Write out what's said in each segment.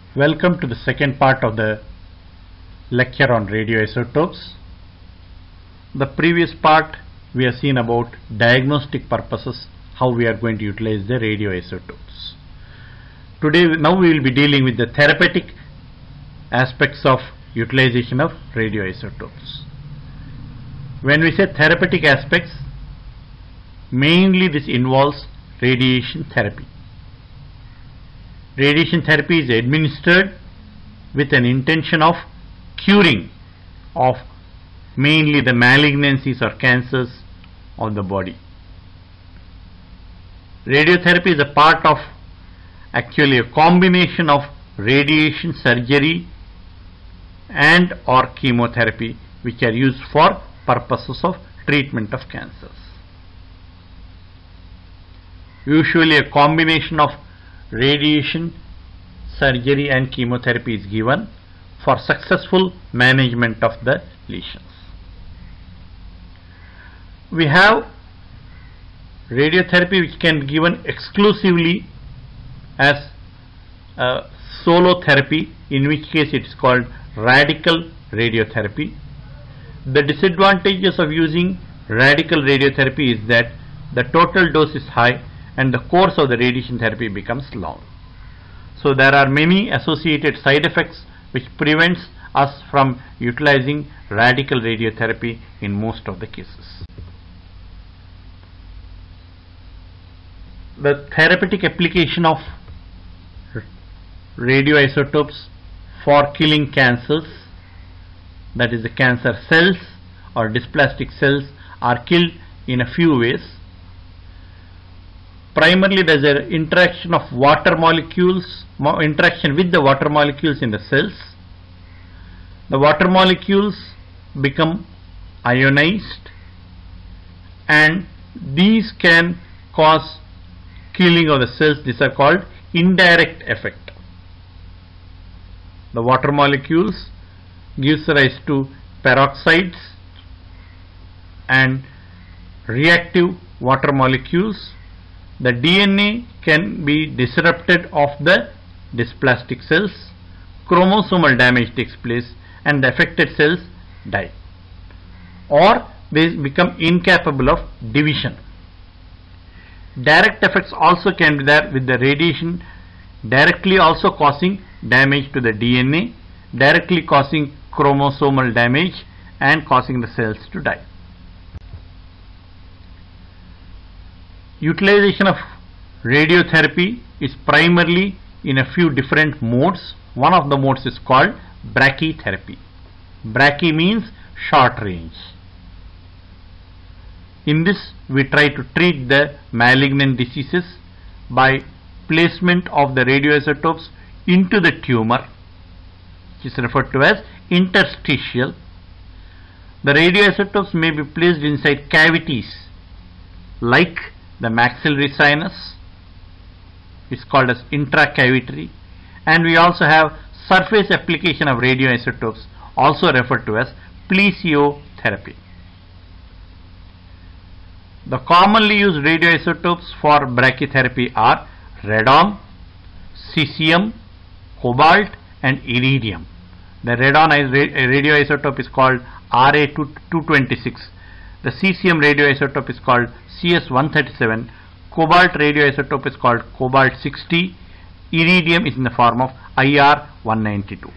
Welcome to the second part of the lecture on radioisotopes. The previous part we have seen about diagnostic purposes, how we are going to utilize the radioisotopes. Now we will be dealing with the therapeutic aspects of utilization of radioisotopes. When we say therapeutic aspects, mainly this involves radiation therapy. Radiation therapy is administered with an intention of curing of mainly the malignancies or cancers of the body. Radiotherapy is a part of actually a combination of radiation surgery and or chemotherapy, which are used for purposes of treatment of cancers. Usually a combination of radiation, surgery and chemotherapy is given for successful management of the lesions. We have radiotherapy which can be given exclusively as solo therapy, in which case it is called radical radiotherapy. The disadvantages of using radical radiotherapy is that the total dose is high and the course of the radiation therapy becomes long. So there are many associated side effects which prevents us from utilizing radical radiotherapy in most of the cases. The therapeutic application of radioisotopes for killing cancers, that is the cancer cells or dysplastic cells, are killed in a few ways. Primarily there is an interaction of water molecules, interaction with the water molecules in the cells. The water molecules become ionized and these can cause killing of the cells. These are called indirect effect. The water molecules gives rise to peroxides and reactive water molecules. The DNA can be disrupted of the dysplastic cells, chromosomal damage takes place and the affected cells die, or they become incapable of division. Direct effects also can be there with the radiation directly also causing damage to the DNA, directly causing chromosomal damage and causing the cells to die. Utilization of radiotherapy is primarily in a few different modes. One of the modes is called brachytherapy. Brachy means short range. In this we try to treat the malignant diseases by placement of the radioisotopes into the tumor, which is referred to as interstitial. The radioisotopes may be placed inside cavities like the maxillary sinus, is called as intracavitary, and we also have surface application of radioisotopes, also referred to as plesiotherapy. The commonly used radioisotopes for brachytherapy are radon, cesium, cobalt and iridium. The radon radioisotope is called Ra226. The cesium radioisotope is called CS137. Cobalt radioisotope is called cobalt-60. Iridium is in the form of IR192.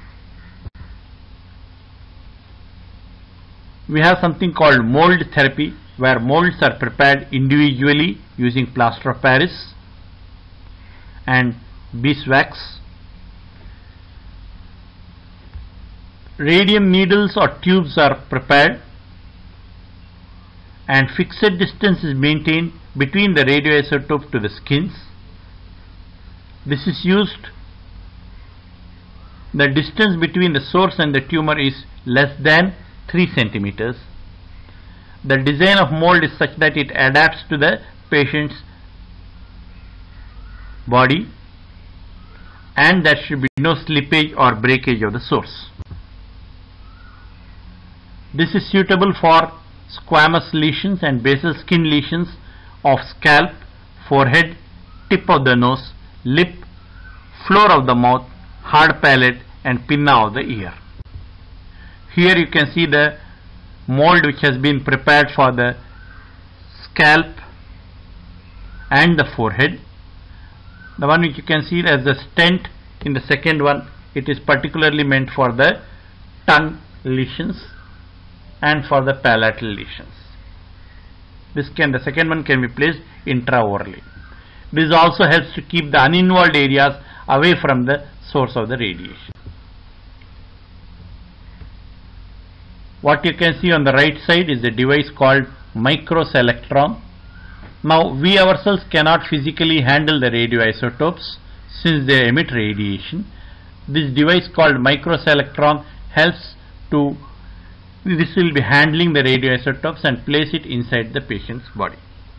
We have something called mold therapy, where molds are prepared individually using plaster of Paris and beeswax. Radium needles or tubes are prepared and fixed distance is maintained between the radioisotope to the skins. This is used, the distance between the source and the tumor is less than 3 centimeters. The design of mold is such that it adapts to the patient's body and there should be no slippage or breakage of the source. This is suitable for squamous lesions and basal skin lesions of scalp, forehead, tip of the nose, lip, floor of the mouth, hard palate and pinna of the ear. Here you can see the mold which has been prepared for the scalp and the forehead. The one which you can see as the stent in the second one, it is particularly meant for the tongue lesions and for the palatal lesions. The second one can be placed intraorally. This also helps to keep the uninvolved areas away from the source of the radiation. What you can see on the right side is a device called microselectron. Now we ourselves cannot physically handle the radioisotopes since they emit radiation. This device called microselectron helps to, this will be handling the radioisotopes and place it inside the patient's body.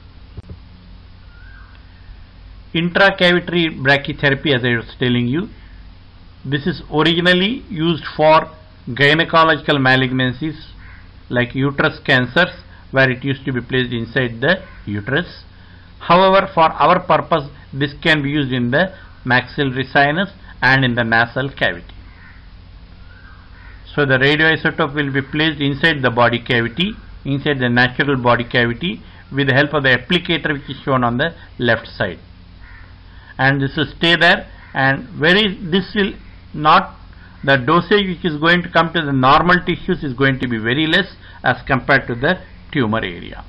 Intracavitary brachytherapy, as I was telling you, this is originally used for gynecological malignancies like uterus cancers, where it used to be placed inside the uterus. However, for our purpose, this can be used in the maxillary sinus and in the nasal cavity. So the radioisotope will be placed inside the body cavity, inside the natural body cavity, with the help of the applicator which is shown on the left side. And this will stay there, and the dosage which is going to come to the normal tissues is going to be very less as compared to the tumor area.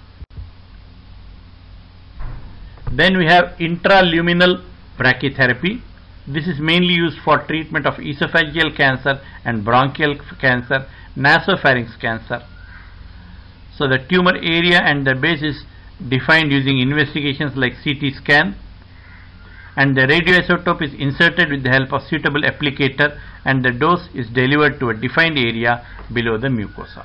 Then we have intraluminal brachytherapy. This is mainly used for treatment of esophageal cancer and bronchial cancer, nasopharynx cancer. So the tumor area and the base is defined using investigations like CT scan, and the radioisotope is inserted with the help of suitable applicator, and the dose is delivered to a defined area below the mucosa.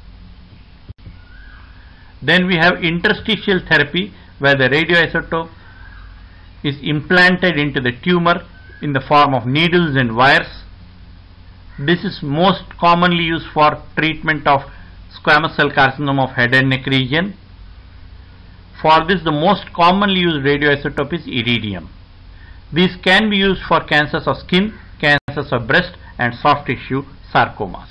Then we have interstitial therapy, where the radioisotope is implanted into the tumor in the form of needles and wires. This is most commonly used for treatment of squamous cell carcinoma of head and neck region. For this, the most commonly used radioisotope is iridium. These can be used for cancers of skin, cancers of breast, and soft tissue sarcomas.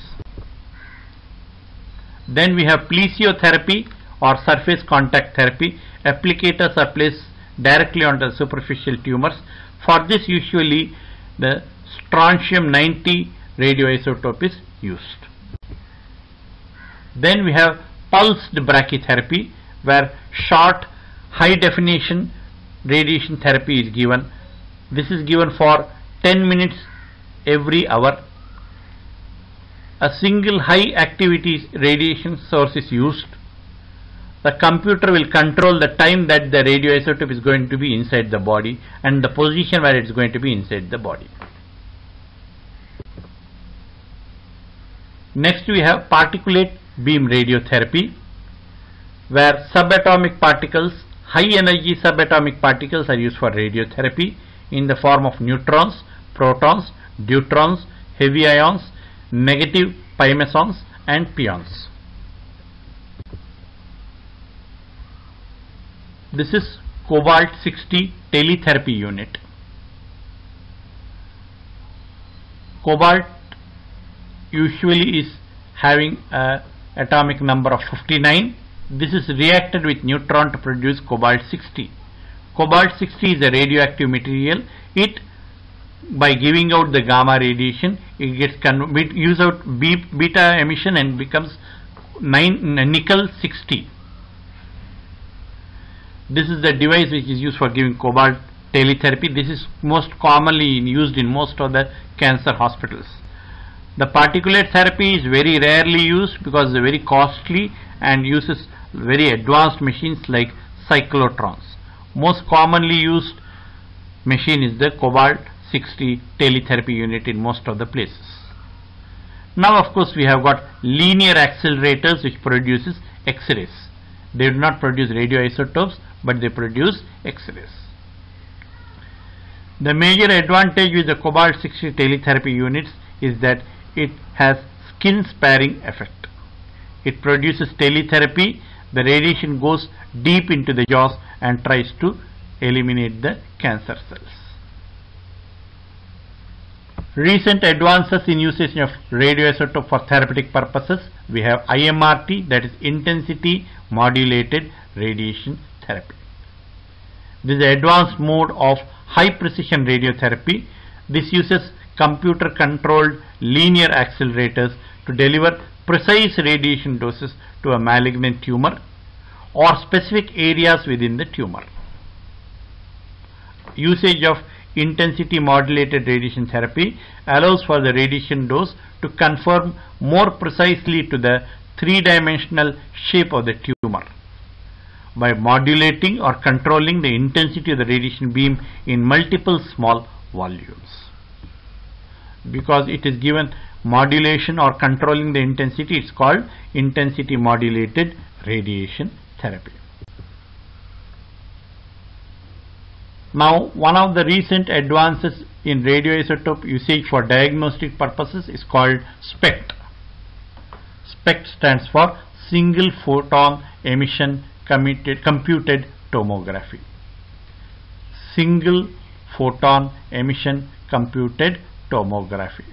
Then we have plesiotherapy or surface contact therapy. Applicators are placed directly onto the superficial tumors. For this, usually the strontium-90 radioisotope is used. Then we have pulsed brachytherapy, where short, high definition radiation therapy is given. This is given for 10 minutes every hour. A single high activity radiation source is used. The computer will control the time that the radioisotope is going to be inside the body and the position where it is going to be inside the body. Next we have particulate beam radiotherapy, where subatomic particles, high energy subatomic particles are used for radiotherapy in the form of neutrons, protons, deuterons, heavy ions, negative pi mesons, and pions. This is cobalt-60 teletherapy unit. Cobalt usually is having an atomic number of 59. This is reacted with neutron to produce cobalt-60. Cobalt-60 is a radioactive material. It, by giving out the gamma radiation, it gets use out beta emission and becomes nickel-60. This is the device which is used for giving cobalt teletherapy. This is most commonly used in most of the cancer hospitals. The particulate therapy is very rarely used because it's very costly and uses very advanced machines like cyclotrons. Most commonly used machine is the cobalt-60 teletherapy unit in most of the places. Now of course we have got linear accelerators which produces X-rays. They do not produce radioisotopes, but they produce X-rays. The major advantage with the cobalt-60 teletherapy units is that it has skin sparing effect. It produces teletherapy. The radiation goes deep into the jaws and tries to eliminate the cancer cells. Recent advances in usage of radioisotope for therapeutic purposes, we have IMRT, that is intensity modulated radiation therapy. This is an advanced mode of high precision radiotherapy. This uses computer controlled linear accelerators to deliver precise radiation doses to a malignant tumor or specific areas within the tumor. Usage of intensity modulated radiation therapy allows for the radiation dose to conform more precisely to the three-dimensional shape of the tumor by modulating or controlling the intensity of the radiation beam in multiple small volumes. Because it is given modulation or controlling the intensity, it's called intensity modulated radiation therapy. Now, one of the recent advances in radioisotope usage for diagnostic purposes is called SPECT. SPECT stands for Single Photon Emission Computed Tomography. Single Photon Emission Computed Tomography.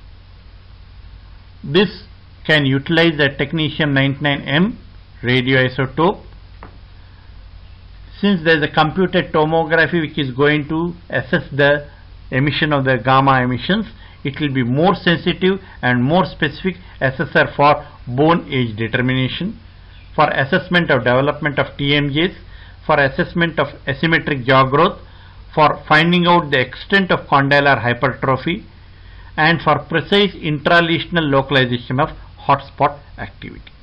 This can utilize the technetium-99m radioisotope. Since there is a computed tomography which is going to assess the emission of the gamma emissions, it will be more sensitive and more specific assessor for bone age determination, for assessment of development of TMJs, for assessment of asymmetric jaw growth, for finding out the extent of condylar hypertrophy, and for precise intralesional localization of hotspot activity.